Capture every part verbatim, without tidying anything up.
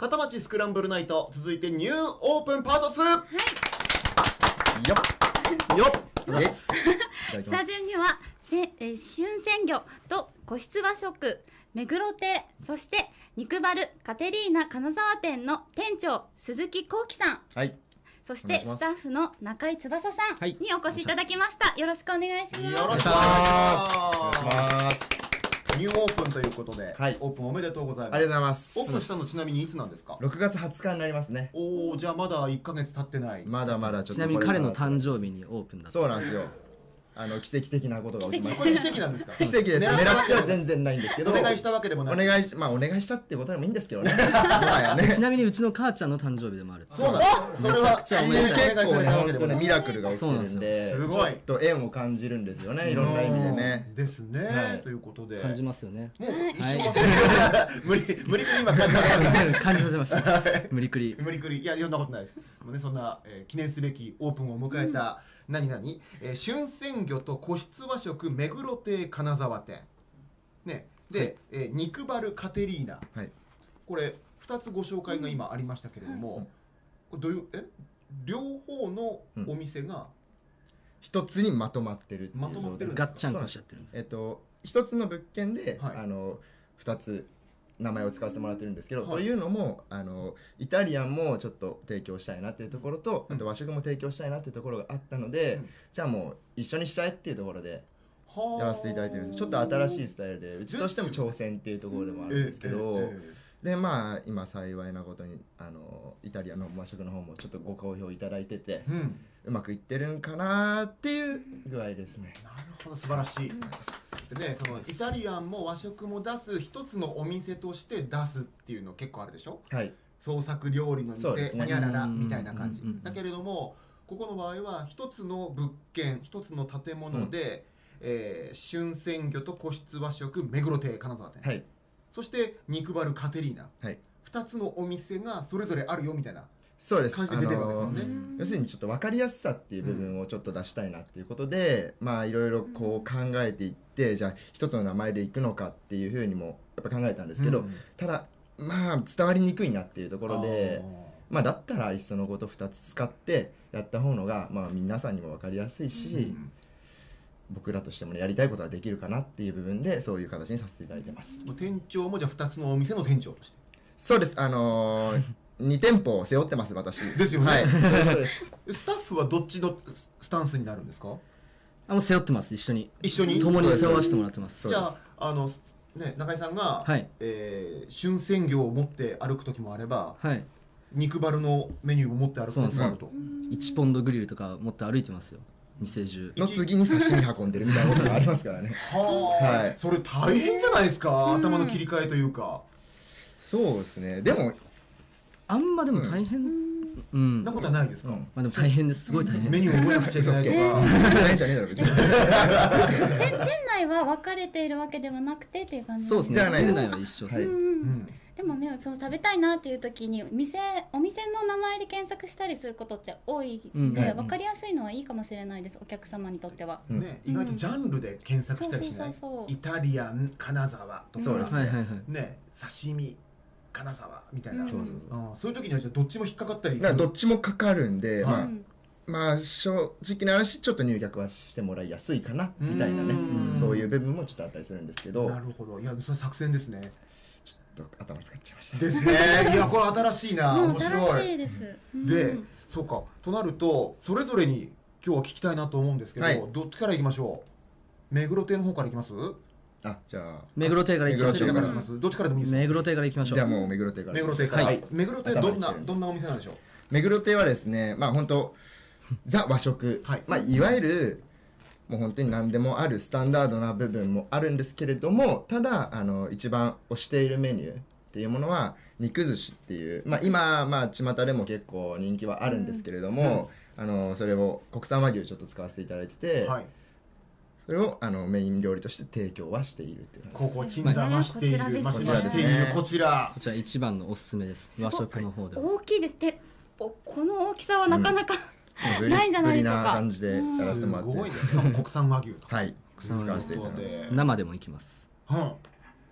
片町スクランブルナイト、続いてニューオープンパートツー。はい。よっよっ。 スタジオにはせ、えー、春鮮魚と個室和食目黒亭、そして肉バルカテリーナ金沢店の店長鈴木幸喜さん、 はい、 そしてスタッフの中井翼さんにお越しいただきました。よろしくお願いします。 よろしくお願いします。ニューオープンということで、はい、オープンおめでとうございます。 ありがとうございます。 オープンしたのちなみにいつなんですか？ ろくがつはつかになりますね。 おお、じゃあまだいっかげつ経ってない。 まだまだちょっと。 ちなみに彼の誕生日にオープンだった。 そうなんですよ。あの奇跡的なことが起きました。 これ奇跡なんですか？ 奇跡です。狙っては全然ないんですけど。 お願いしたわけでもない。 お願いし、まあお願いしたっていうことでもいいんですけどね。 ちなみにうちの母ちゃんの誕生日でもある。 そうなんです。それは結構ね、本当ねミラクルが起きてるんで、すごいと縁を感じるんですよね。いろんな意味でね。 ですね。ということで感じますよね。 もう一生無理無理くり今感じさせました。 感じさせました。無理くり無理くりいやそんなことないです。もうねそんな記念すべきオープンを迎えた。何何、えー、春鮮魚と個室和食目黒亭金沢店、ね、で、はい、えー、肉バルカテリーナ、はい、これふたつご紹介が今ありましたけれども、うん、これどういうえ両方のお店が一つにまとまってるっていう、 まとまってるんですか？ガッチャンコしちゃってるんです。 えっと一つの物件で、はい、あのふたつ名前を使わせてもらってるんですけど、はい、というのもあのイタリアンもちょっと提供したいなっていうところと、うん、あと和食も提供したいなっていうところがあったので、うん、じゃあもう一緒にしちゃえっていうところでやらせていただいてるんです。ちょっと新しいスタイルでうちとしても挑戦っていうところでもあるんですけど、ええええ、でまあ今幸いなことにあのイタリアの和食の方もちょっとご好評いただいてて、うん、うまくいってるんかなっていう具合ですね。 なるほど、素晴らしい。でね、そのイタリアンも和食も出す一つのお店として出すっていうの結構あるでしょ？はい。創作料理の店、ほにゃららみたいな感じ。だけれどもここの場合は一つの物件、一つの建物で、うん、えー、春鮮魚と個室和食目黒亭金沢店、はい、そして肉バルカテリーナ、はい、ふたつのお店がそれぞれあるよみたいな。 そうです。 感じで出てるわけですよね。 要するにちょっと分かりやすさっていう部分をちょっと出したいなっていうことで、うん、まあいろいろこう考えていって、じゃあ一つの名前でいくのかっていうふうにもやっぱ考えたんですけど、うん、ただまあ伝わりにくいなっていうところで、まあだったらいっそのことふたつ使ってやった方のがまあ皆さんにも分かりやすいし、うん、僕らとしても、ね、やりたいことができるかなっていう部分でそういう形にさせていただいてます。 店長もじゃあふたつのお店の店長として？ そうです。あのーに店舗を背負ってます私。 ですよね。 はい、そういうことです。 スタッフはどっちのスタンスになるんですか？ あ、もう背負ってます。一緒に一緒に共に背負わせてもらってます。 じゃああのね、中井さんが、はい、えー、春鮮魚を持って歩く時もあれば、はい、肉バルのメニューを持って歩く時もあると。 いちポンドグリルとか持って歩いてますよ。店中の次に刺身運んでるみたいなことがありますからね。 は、はい、それ大変じゃないですか、頭の切り替えというか。 そうですね。でもあんまでも大変、 うん、なことはないですか？ まあでも大変です。すごい大変。 メニューを覚えなくちゃいけないとか。 ないんじゃねえだろ別に。 店内は分かれているわけではなくてっていう感じ。 そうですね。店内は一緒です。 でもね、その食べたいなっていう時に店お店の名前で検索したりすることって多いので、分かりやすいのはいいかもしれないです。お客様にとっては。 ね、意外とジャンルで検索したりしない。イタリアン金沢とかね、刺身金沢みたいな、うん、あそういう時にはじゃあどっちも引っかかったりする？ どっちもかかるんで、まあ、まあ正直な話ちょっと入客はしてもらいやすいかなみたいなね、そういう部分もちょっとあったりするんですけど。 なるほど。いやそれ作戦ですね。 ちょっと頭使っちゃいましたですね。いやこれ新しいな、面白い。 新しいです。 で、そうかとなるとそれぞれに今日は聞きたいなと思うんですけど、はい、どっちからいきましょう？目黒亭の方からいきます？ あ、じゃあ目黒亭からいきましょう。 どっちからでもいいです。 目黒亭からいきましょう。 じゃあもう目黒亭から。 目黒亭から。はい。目黒亭どんなどんなお店なんでしょう？ 目黒亭はですね、まあ本当ザ和食、はい、まあいわゆるもう本当に何でもあるスタンダードな部分もあるんですけれども、ただあの一番推しているメニューっていうものは肉寿司っていう、まあ今まあ巷でも結構人気はあるんですけれども、うん、あのそれを国産和牛ちょっと使わせていただいてて。はい、それをあのメイン料理として提供はしているっていうここ鎮座増している増しているこちらこちら一番のおすすめです。和食の方で大きいです。でこの大きさはなかなか、うん、ないんじゃないでしょうか。 な感じでやらせてもらって、 すごいです。しかも国産和牛とはい使わせていただいて生でもいきます。 うん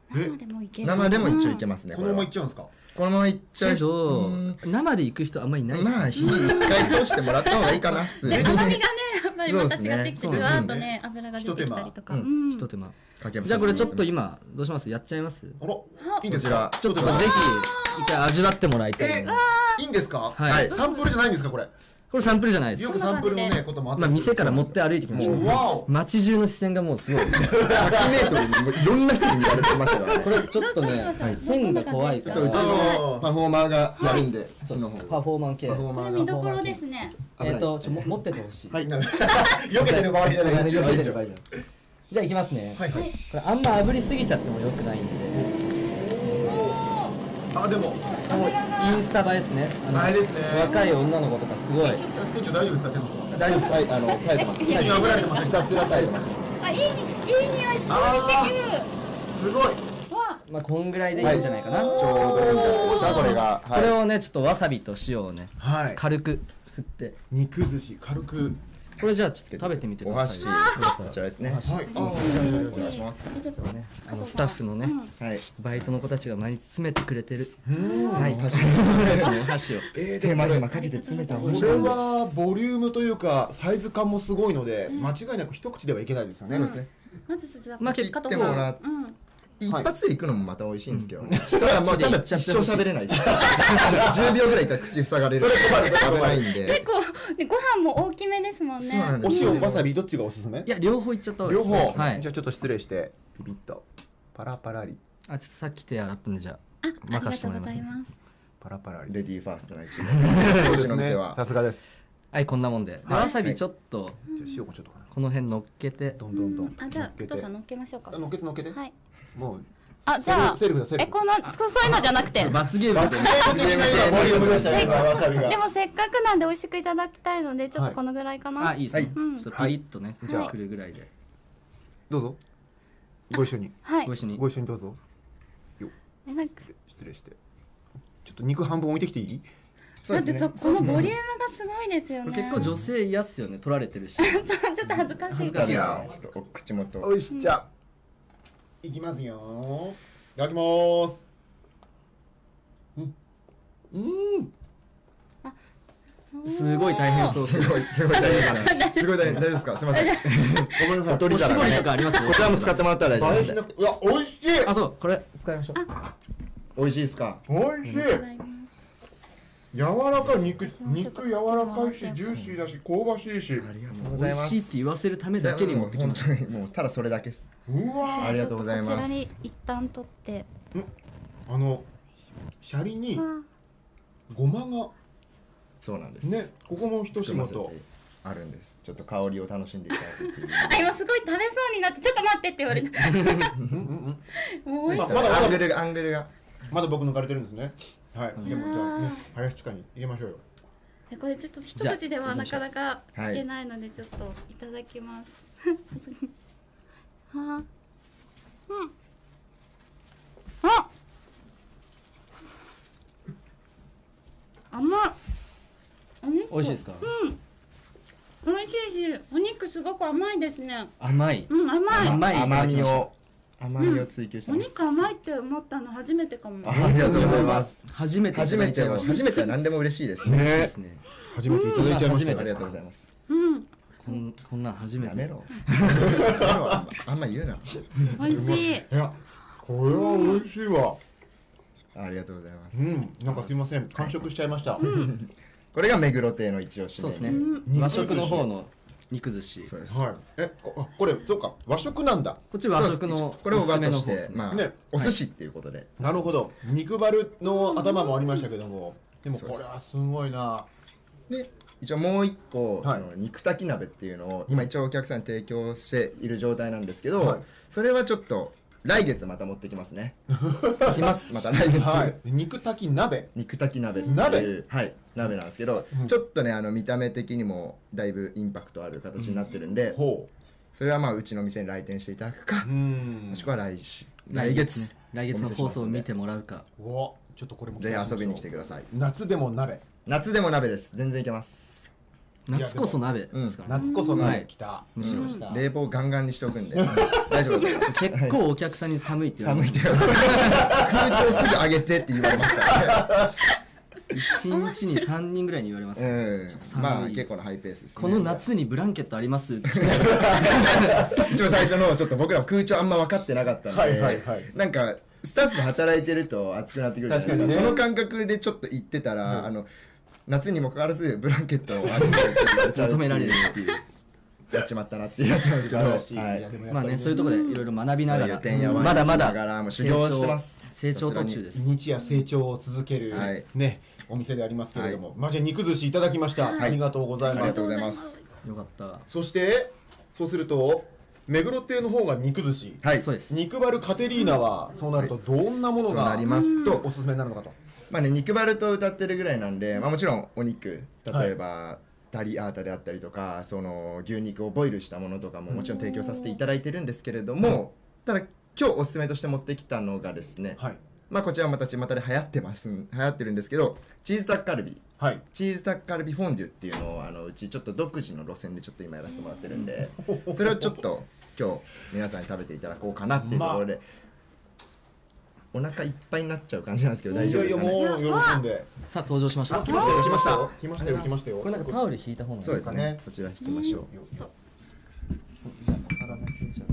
生でもいける。 生でも一応いけますね。 このままいっちゃうんですか？ このままいっちゃうけど生で行く人あんまりいないです。 まあ火一回通してもらった方がいいかな普通に。 甘みがねやっぱりまた違ってきて、ぐわーっとね油が出てきたりとか。 ひと手間。じゃあこれちょっと今どうします？やっちゃいます？ あら、いいんですか？ ちょっとぜひ一回味わってもらいたい。 いいんですか？ はい。 サンプルじゃないんですかこれ？ これサンプルじゃないです。 よくサンプルのねこともあった。 まあ店から持って歩いてきました。街中の視線がもうすごい。ひゃくメートルにいろんな人に見られてましたから。 これちょっとね線が怖いから。 うちのパフォーマーがやるんで。 パフォーマン系。 これ見どころですね。 えっとちょ持っててほしい。 はい。避けてる場合じゃない。 避けてる場合じゃない。じゃあいきますね。はいはい。これあんま炙りすぎちゃっても良くないんで。 あでもインスタ映えですね。 あれですね。 若い女の子とかすごい。 店長大丈夫ですか？手の。 大丈夫です。はい、あの耐えてます。 一緒に炙られてます。 ひたすら耐えてます。 あいいいい匂いしてくる。 すごい。 まあこんぐらいでいいんじゃないかな。ちょうどいいんじゃないですかこれが。 これをねちょっとわさびと塩をね軽く振って肉寿司軽く。 これじゃあちょっと食べてみてください。 お箸こちらですね。はい。 お願いします。 あのスタッフのねバイトの子たちが毎日詰めてくれてる。 はい。 お箸を手間暇かけて詰めたお箸。 これはボリュームというかサイズ感もすごいので間違いなく一口ではいけないですよね。そうですね。 まずそちらまあ切ってもらって。一発で行くのもまた美味しいんですけどね。ただもうただ一生喋れないです。じゅうびょうぐらいから口塞がれる。それ危ないんで。 結構ご飯も大きめですもんね。 お塩わさびどっちがおすすめ？ いや両方いっちゃった方がいいです。 両方。はい。じゃあちょっと失礼してピピッとパラパラリ。 あちょっとさっき手洗ったんでじゃあ任せてもらいますね。 パラパラリ。 レディーファーストな一面。うちの店はさすがです。 はいこんなもんで。わさびちょっと塩もちょっとこの辺乗っけてどんどんどん。 あじゃあお父さん乗っけましょうか。 乗っけて乗っけて。はい。もう。 あじゃあえこのそういうのじゃなくて罰ゲームででもせっかくなんで美味しくいただきたいのでちょっとこのぐらいかな。 あいいですね。ちょっとピリッとねじゃあくるぐらいでどうぞご一緒にご一緒にご一緒にどうぞ。えなんか失礼してちょっと肉半分置いてきていい？ だってそこのボリュームがすごいですよね。 結構女性嫌っすよね取られてるし。 ちょっと恥ずかしい。 恥ずかしいですね。 口元。 おいしじゃあ。いきますよ。いただきます。うん。うん。 すごい大変そう。 すごいすごい大変すごい大変大丈夫ですか？すみません。ごめんなさい。お絞りとかあります？ こちらも使ってもらったら大丈夫です。 いや美味しい。 あそうこれ使いましょう。 美味しいですか？ 美味しい。柔らかい肉肉柔らかいしジューシーだし香ばしいし。 ありがとうございます。 美味しいって言わせるためだけに持ってきました。 もうただそれだけです。 うわありがとうございます。 こちらに一旦取って。 あのシャリにごまがそうなんですね。ここも一仕事あるんです。ちょっと香りを楽しんでいただくっていう。 あ今すごい食べそうになってちょっと待ってって言われた。 まだまだアングルがアングルがまだ僕抜かれてるんですね。はい。でもじゃあね林地下に入れましょうよ。 これちょっと一口ではなかなかいけないのでちょっといただきます。はあ。うん。あ。甘い。 美味しいですか？ うん。美味しいし、お肉すごく甘いですね。 甘い。 うん、甘い。 甘い。 甘みを甘みを追求してます。 お肉甘いって思ったの初めてかも。 ありがとうございます。 初めて初めては初めては何でも嬉しいですね。 初めていただいちゃいました。 ありがとうございます。 うん。 こんこんなん初めて。 やめろ。あんま言うな。 美味しい。 いや、これは美味しいわ。 ありがとうございます。 うん、なんかすいません、完食しちゃいました。 これが目黒亭の一押し。 そうですね。和食の方の肉寿司。 そうです。 はい。え、これそうか、和食なんだ。 こっち和食のこれを和としてまあね、 お寿司っていうことで。 なるほど。肉バルの頭もありましたけども、でもこれはすごいな。 で、一応もう一個その肉炊き鍋っていうのを今一応お客さんに提供している状態なんですけど、それはちょっと来月また持ってきますね。来ますまた来月。 はい。肉炊き鍋。 肉炊き鍋っていうはい鍋なんですけど、ちょっとねあの見た目的にもだいぶインパクトある形になってるんで、それはまあうちの店に来店していただくか、もしくは来来月来月の放送を見てもらうか。 お、ちょっとこれもぜひ遊びに来てください。 夏でも鍋。 夏でも鍋です。全然いけます。 夏こそ鍋ですかね。 夏こそ鍋来た。 むしろ冷房ガンガンにしておくんで大丈夫です。 結構お客さんに寒いって寒いって空調すぐ上げてって言われますから一日にさんにんぐらいに言われます。 まあ結構なハイペースです。 この夏にブランケットあります？ 一番最初のちょっと僕ら空調あんま分かってなかったんで、なんかスタッフ働いてると暑くなってくるじゃないですか。その感覚でちょっと言ってたら、あの夏にもかかわらずブランケットをあげて求められるっていう。 やっちまったなっていうやつなんですけど、 まあね、そういうところでいろいろ学びながら、 まだまだ修行してます。 成長途中です。 日夜成長を続けるねお店でありますけれども、まあじゃあ肉寿司いただきました。ありがとうございます。ありがとうございます。 よかった。 そしてそうすると目黒亭の方が肉寿司、 はい、 そうです。 肉バルカテリーナはそうなるとどんなものがありますとおすすめになるのかと。 まあね、肉バルと歌ってるぐらいなんで、まあもちろんお肉、例えばタリアータであったりとか、その牛肉をボイルしたものとかももちろん提供させていただいてるんですけれども、ただ今日おすすめとして持ってきたのがですね、はい、まあこちらまた巷で流行ってます流行ってるんですけど、チーズタッカルビ、はい、チーズタッカルビフォンデュっていうのをあのうちちょっと独自の路線でちょっと今やらせてもらってるんで、それをちょっと今日皆さんに食べていただこうかなっていうところで、まあお腹いっぱいになっちゃう感じなんですけど大丈夫ですかね。 いやいやもう喜んで。 さあ登場しました。 来ましたよ来ましたよ来ましたよ来ましたよ。 これなんかタオル引いた方がいいですかね。 こちら引きましょう。じゃあ体引いちゃう。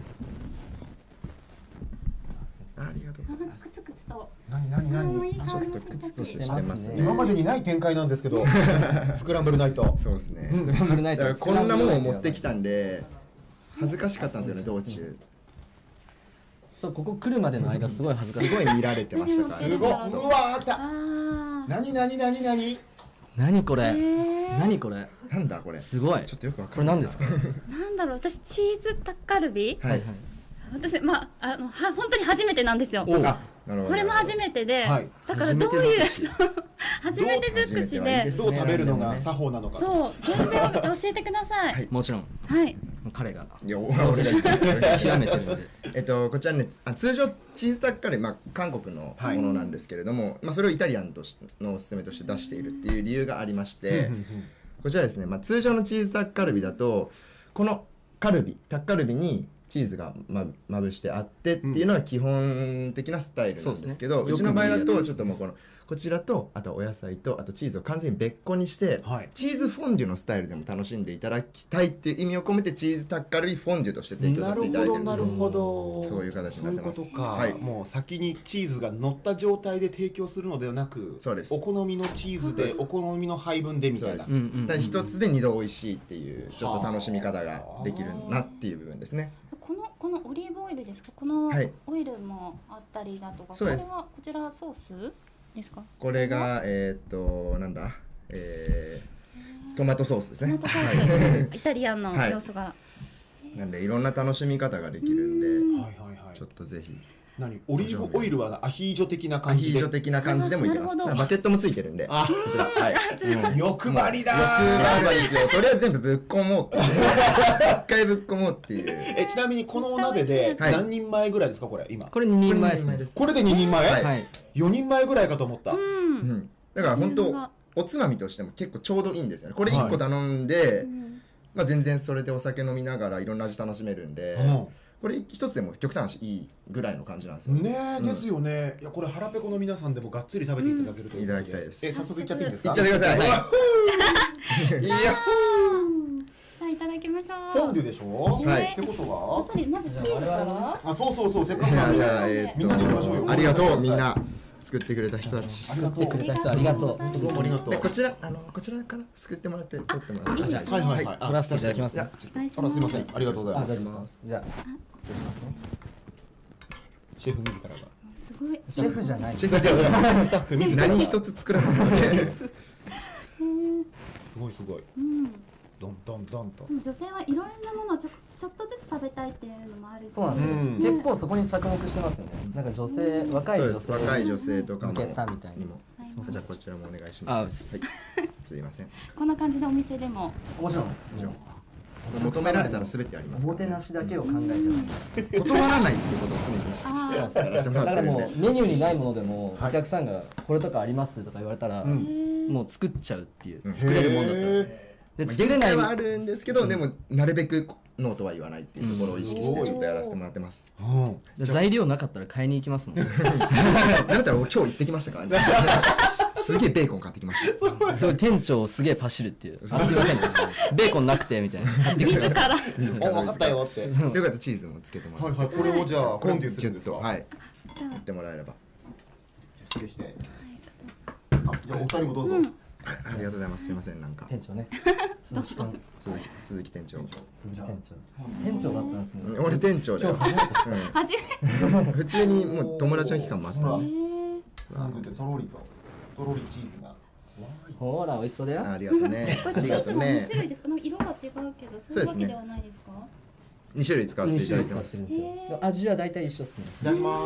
ありがとうございます。 クツクツと。 何何何。 ちょっとクツとしてますね。 今までにない展開なんですけど。スクランブルナイト。 そうですね。 スクランブルナイト。 こんなものを持ってきたんで恥ずかしかったんですよね道中。 そうここ来るまでの間すごい恥ずかしい。 すごい見られてましたから。 すごい。うわー来た。何何何何。 何これ。何これ。 なんだこれ。 すごい。 ちょっとよくわかる。これ何ですか。 なんだろう私チーズタッカルビ。 はいはい。 私まああのは本当に初めてなんですよ。これも初めてで、だからどういう初めて尽くしでどう食べるのが作法なのか。 そう全然教えてください。 もちろん。 はい。 彼がいや俺が極めてるんで。 えっとこちらね通常チーズタッカルビまあ韓国のものなんですけれども、まあそれをイタリアンとしてのおすすめとして出しているっていう理由がありまして、こちらですねまあ通常のチーズタッカルビだとこのカルビタッカルビにチーズがままぶしてあってっていうのが基本的なスタイルなんですけど、うん、うちの場合だとちょっともうこのこちらとあとお野菜とあとチーズを完全に別個にして、はい、チーズフォンデュのスタイルでも楽しんでいただきたいっていう意味を込めてチーズタッカルビフォンデュとして提供させていただいてるんです。 なるほどそういう形になってます。 そういうことか、はい、もう先にチーズが乗った状態で提供するのではなく、 そうです。 お好みのチーズでお好みの配分でみたいな。 一つで二度美味しいっていうちょっと楽しみ方ができるなっていう部分ですね。 このこのオリーブオイルですか。このオイルもあったりだとか、これはこちらソースですか。 これがえっとなんだ、えー、トマトソースですね。 トマトソースイタリアンの要素が。 なんでいろんな楽しみ方ができるんで、はいはいはい。ちょっとぜひ。 何オリーブオイルはアヒージョ的な感じで。 アヒージョ的な感じでもいけます。バケットもついてるんで。あ、こちらはい。 欲張りだ。 欲張りですよ。とりあえず全部ぶっ込もうって。一回ぶっ込もうっていう。 えちなみにこのお鍋で何人前ぐらいですかこれ今。 これににんまえです。 これでににんまえ？ はい。 よにんまえぐらいかと思った。うん。 だから本当おつまみとしても結構ちょうどいいんですよね。これいっこ頼んで、まあ全然それでお酒飲みながらいろんな味楽しめるんで。これ一つでも極端な話いいぐらいの感じなんですよね。ねですよね。いやこれ腹ペコの皆さんでもがっつり食べていただけるといただきたいです。 え早速いっちゃっていいですか。 いっちゃってください。いや。 さあいただきましょう。 フォンデュでしょ。 はい。 ってことは。 やっぱりまずチーズから。 あそうそうそうせっかくなんで。 じゃあえっとみんな行きましょうよ。ありがとうみんな。作ってくれた人たち。 作ってくれた人ありがとう。 どうもありがとう。 こちらあのこちらから作ってもらって取ってもらって。 じゃあはいはいはい。 取らせていただきます。 あらすみませんありがとうございます。 じゃあ失礼しますね。 シェフ自らが。 すごい。 シェフじゃない。 シェフじゃない。スタッフ自ら。 何一つ作らないですね。 すごいすごい。ドンドンドンと。 女性はいろいろなものをちょちょっとずつ食べたいっていうのもあるし。 そうなんですよ。結構そこに着目してますよね。なんか女性若い女性若い女性とかも向けたみたいにも。 じゃあこちらもお願いします。はい。すいません。 こんな感じでお店でも。 もちろん。 求められたら全てあります。 おもてなしだけを考えて断らないってことを常に意識してやらせてもらってるんで。 だからもうメニューにないものでもお客さんがこれとかありますとか言われたらもう作っちゃうっていう作れるもんだったら。 で作れないはあるんですけど、でもなるべくノーとは言わないっていうところを意識してちょっとやらせてもらってます。 材料なかったら買いに行きますもん。だったら今日行ってきましたからね。すげえベーコン買ってきました。 すごい店長すげえパシるっていう。あ、すいません。ベーコンなくてみたいな。 自ら。 お、分かったよって。 よかったチーズもつけてもらって。 はいはい、これをじゃあコンデューするんですか。 はい。やってもらえれば。 失礼して。あ、じゃあお二人もどうぞ。 ありがとうございます。すいません、なんか。 店長ね。 鈴木鈴木店長。 鈴木店長。店長だったんですね。 俺店長だよ。 初めて。 普通にもう友達の期間もあった。 とろりととろりチーズが。 ほら美味しそうだよ。 ありがとうね。 これチーズもに種類ですか？色が違うけどそういうわけではないですか？ に種類使わせていただいてます。 味は大体一緒ですね。 いただきます。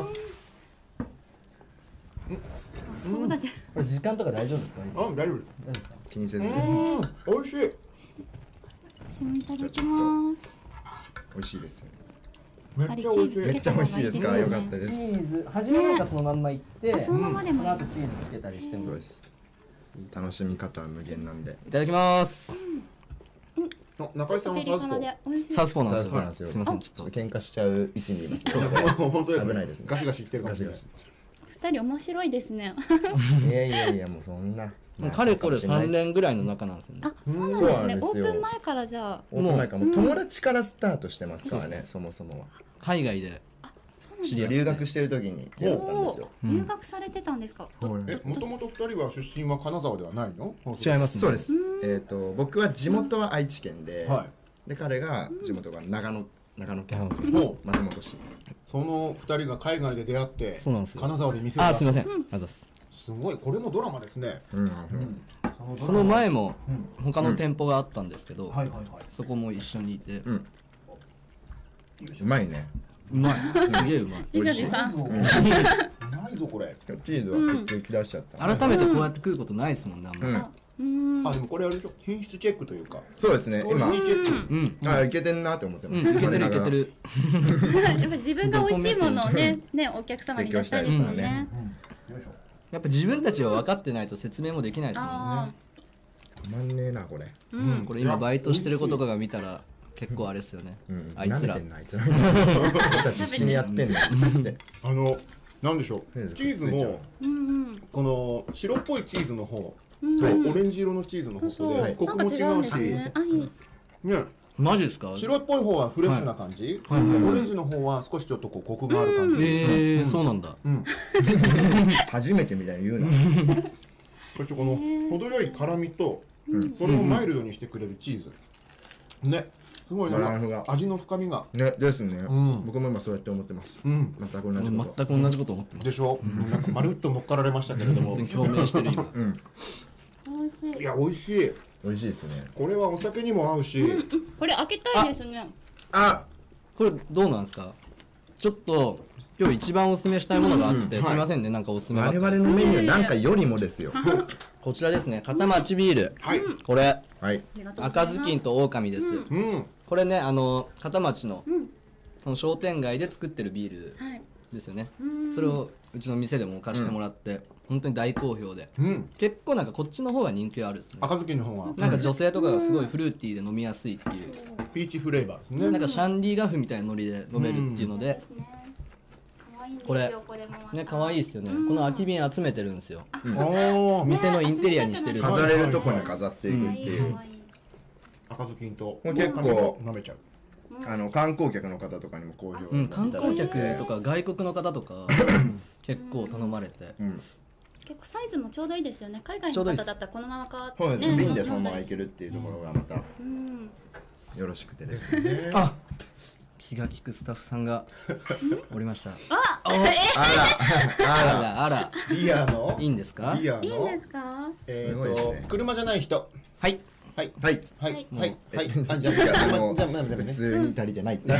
そうだって。 これ時間とか大丈夫ですか？ あ、大丈夫ですか？ 気にせずに。 美味しい。 私もいただきます。 美味しいです。 めっちゃ美味しい。 めっちゃ美味しいですか？よかったです。 チーズ初めなんかそのまんまいって、 そのままでも。 その後チーズつけたりしても。 楽しみ方は無限なんで。 いただきます。 中井さんはサウスポー。 サウスポーなんですよ。すみません、ちょっと喧嘩しちゃう位置にいます。 本当ですね。 危ないですね。 ガシガシいってるかもしれない。 二人面白いですね。 いやいやいや、もうそんな。 かれこれ三年ぐらいの中なんですよね。 あ、そうなんですね。オープン前からじゃあ。 オープン前からもう友達からスタートしてますからね、そもそもは。 海外で。 留学してる時にやったんですよ。 留学されてたんですか？ え、もともと二人は出身は金沢ではないの？ 違います。そうです。えっと僕は地元は愛知県で、で彼が地元が長野長野県の松本市。 その二人が海外で出会って金沢で店を。 あ、すみません。ありがとうございます。 すごい、これもドラマですね。 その前も他の店舗があったんですけど、そこも一緒にいて。 うまいね。 うまい。すげえうまい。 自画自賛。 うまいぞこれ。 チーズは結構出しちゃった。 改めてこうやって食うことないですもんね。 あ、でもこれあれでしょ。品質チェックというか。 そうですね。今、 うん、 あ、いけてんなって思ってます。 いけてるいけてる。 やっぱ自分が美味しいものをね、ね、お客様に出したいですもんね。 やっぱ自分たちは分かってないと説明もできないですもんね。 止まんねえなこれ。 これ今バイトしてる子とかが見たら結構あれですよね。あいつら。 あいつら必死にやってんのって。 あの、なんでしょう。チーズもこの白っぽいチーズの方。オレンジ色のチーズの方でコクも違うし、ね、 マジですか？ 白っぽい方はフレッシュな感じ、オレンジの方は少しちょっとこうコクがある感じ。 ええ、そうなんだ。 初めてみたいに言うな。 これこの程よい辛みとそれをマイルドにしてくれるチーズ、ね、すごいなんか味の深みがねですね。僕も今そうやって思ってます。全く同じこと。 全く同じこと思ってます。 でしょ。なんかまるっと乗っかられましたけれども、 表明してる今。 いや、美味しい。 美味しいですね。 これはお酒にも合うし。 これ開けたいですね。 あ、 これどうなんですか？ちょっと今日一番おすすめしたいものがあって、すみませんね、なんかおすすめ。 我々のメニューなんかよりもですよ。 こちらですね、片町ビール。これ赤ずきんと狼です。これね、あの片町のその商店街で作ってるビールですよね。それをうちの店でも置かしてもらって、本当に大好評で、結構なんかこっちの方が人気があるですね。 赤ずきんの方はなんか女性とかがすごいフルーティーで飲みやすいっていう。 ピーチフレーバーですね。 なんかシャンディガフみたいなノリで飲めるっていうので。これね、可愛いですよね。この空き瓶集めてるんですよ。店のインテリアにしてる。 飾れるとこに飾っていくっていう。 赤ずきんと結構飲めちゃう。 あの観光客の方とかにも好評。 観光客とか外国の方とか結構頼まれて。 結構サイズもちょうどいいですよね。海外の方だったらこのまま変わってね、瓶でそのままいけるっていうところがまたよろしくてですね。 あ、気が利くスタッフさんがおりました。 あ、 あら、あら、あら、 ビアのいいんですか？ ビアのいいんですか？ えっと車じゃない人。 はい。 はいはいはいはいはい。あ、じゃあじゃあ普通に足りてないって。 開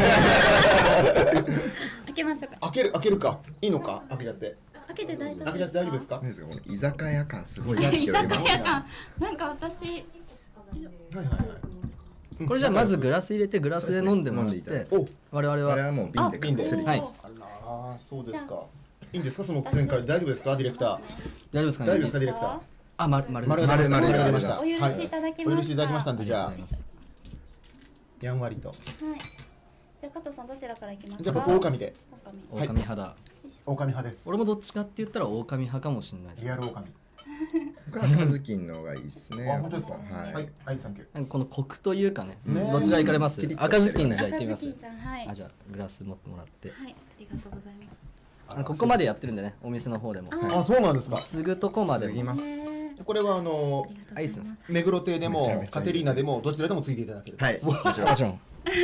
けましょうか。 開ける開けるか。いいのか？開けちゃって。 開けて大丈夫。 開けちゃって大丈夫ですか？ 居酒屋感すごい。 居酒屋感。なんか私。はいはいはい。 これじゃあまずグラス入れてグラスで飲んでもらって、我々はもう瓶で瓶で。 はい。 ああ、そうですか。いいんですか、その展開大丈夫ですか、ディレクター。 大丈夫ですかね。 大丈夫ですか、ディレクター。 あ、まるまる丸丸丸が出ました。 お許しいただきました。 お許しいただきましたんで、じゃあやんわりと。はい。 じゃあ加藤さんどちらからいきますか。 じゃあ僕狼で。 狼派だ。 狼派です。 俺もどっちかって言ったら狼派かもしれないです。 リアル狼。 僕は赤ずきんの方がいいですね。 あ、本当ですか。はい。はい、アイサンキュー。このコクというかね、どちら行かれます？赤ずきんじゃあ行ってみます。あ、じゃあグラス持ってもらって。はい、ありがとうございます。あ、ここまでやってるんでね、お店の方でも。 あ、そうなんですか。 継ぐとこまでいます。 これはあのアイスです。 目黒亭でもカテリーナでもどちらでもついていただける。 はい。もちろん。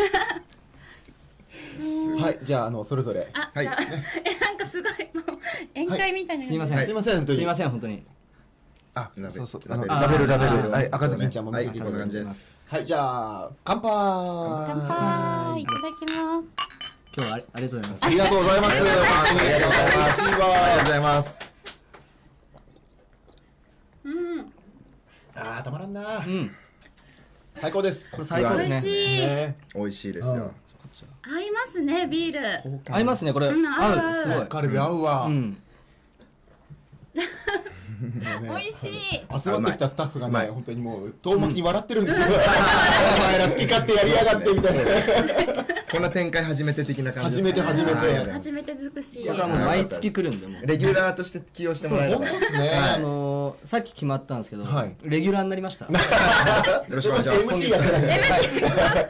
はい、じゃああのそれぞれ。 はい。え、なんかすごいもう宴会みたいな。 すみません。 すみません。 すみません本当に。 あ、そうそう。ラベルラベルラベル。はい、赤ずきんちゃんも見せていただきます。はい、じゃあ乾杯。 乾杯。いただきます。 今日はありがとうございます。 ありがとうございます。ありがとうございます。 うん。 ああ、たまらんな。 うん。 最高です。 これ最高ですね。美味しいですよ。 合いますね、ビール。 合いますね、これ。合う。すごい。 カルビ合うわ。 美味しい。 集まってきたスタッフがね、本当にもう遠巻きに笑ってるんですよ。お前ら好き勝手やりやがってみたいな。 こんな展開初めて的な感じ。 初めて初めて。 初めて尽くし。 だからもう毎月来るんでも。 レギュラーとして起用してもらえれば。 そうですね。 あのさっき決まったんですけど、レギュラーになりました。よろしくお願いします。 エムシー やってない。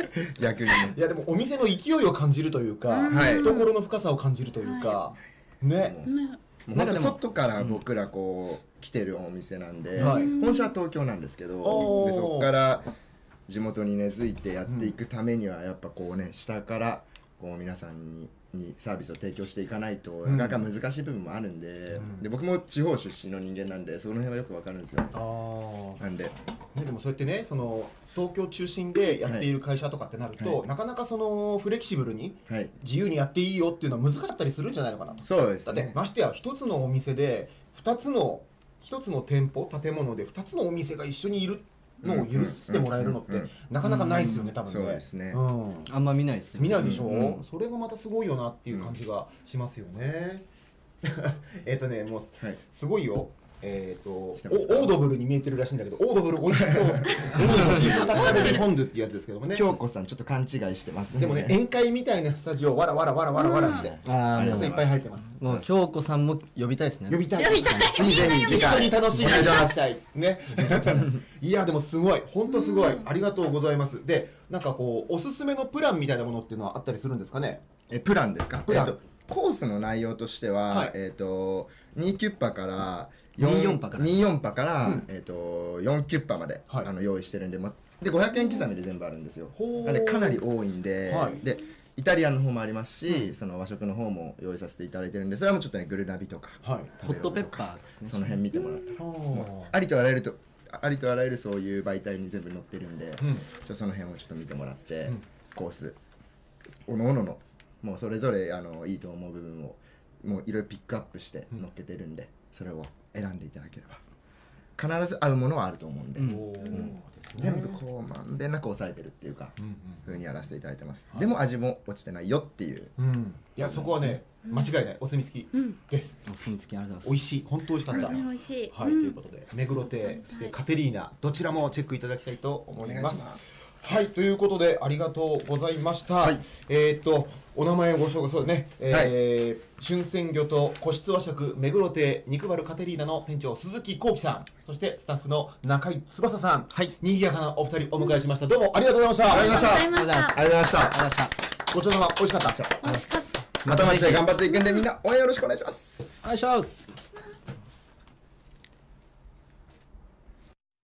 逆に。 いやでもお店の勢いを感じるというか、懐の深さを感じるというか、ね。 なんか外から僕らこう来てるお店なんで、本社は東京なんですけど、でそこから地元に根付いてやっていくためにはやっぱこうね、下からこう皆さんににサービスを提供していかないとなかなか難しい部分もあるんで、で僕も地方出身の人間なんでその辺はよくわかるんですよ。なんで、 ね、でもそうやってね、その東京中心でやっている会社とかってなると、はい、なかなかそのフレキシブルに自由にやっていいよっていうのは難しかったりするんじゃないのかなと。 そうですね。 だってましてや一つのお店で二つの一つの店舗建物で二つのお店が一緒にいるのを許してもらえるのってなかなかないですよね、多分ね。 そうですね。 あんま見ないですよね。 見ないでしょ。うん、それがまたすごいよなっていう感じがしますよね。えっとね、もうすごいよ。えっとオードブルに見えてるらしいんだけど、オードブル美味しそう。オードブルポンドってやつですけどもね。 京子さんちょっと勘違いしてますね。 でもね、宴会みたいなスタジオわらわらわらわらわらってああ、いっぱい入ってます。 もう京子さんも呼びたいですね。 呼びたい。 呼びたい。 ぜひ一緒に楽しんでいただきたいね。いやでもすごい、本当すごい、ありがとうございます。で、なんかこうおすすめのプランみたいなものっていうのはあったりするんですかね。 え、プランですか。プラン。コースの内容としては、えっとにキュッパからにじゅうよんパからにじゅうよんパから、うん、えっとよんキュッパまで、はい、あの用意してるんで、ま、でごひゃくえん刻みで全部あるんですよ。なのでかなり多いんで、はい、でイタリアンの方もありますし、うん、その和食の方も用意させていただいてるんで、それはもうちょっとねグルナビとか、 はい、ホットペッパーですね。 その辺見てもらったら、もうありとあらゆるとありとあらゆるそういう媒体に全部載ってるんで、うん、ちょその辺をちょっと見てもらって、うん、コースおのおののもうそれぞれあのいいと思う部分をもういろいろピックアップして載っけてるんで、うん、それを選んでいただければ必ず合うものはあると思うんで、うんうん、全部こうまんべんなく抑えてるっていうか、うんうん、風にやらせていただいてます、はい、でも味も落ちてないよっていう、うん、 いやそこはね、うん、間違いないお墨付きです、 うん、お墨付きありがとうございます。 美味しい、本当美味しかった。 美味しい、 はい、うん、ということで目黒亭そしてカテリーナどちらもチェックいただきたいと思います。はい、ということでありがとうございました。はい、えっとお名前をご紹介、そうですね、えーはい、春鮮魚と個室和食目黒亭肉バルカテリーナの店長鈴木幸喜さん、そしてスタッフの中井翼さん、はい、にぎやかなお二人お迎えしました。どうもありがとうございました。 ありがとうございました。 ありがとうございました。 ありがとうございました。 ごちそうさま、美味しかった。 美味しかった。 また街で頑張っていくんでみんな応援よろしくお願いします。 お願いします。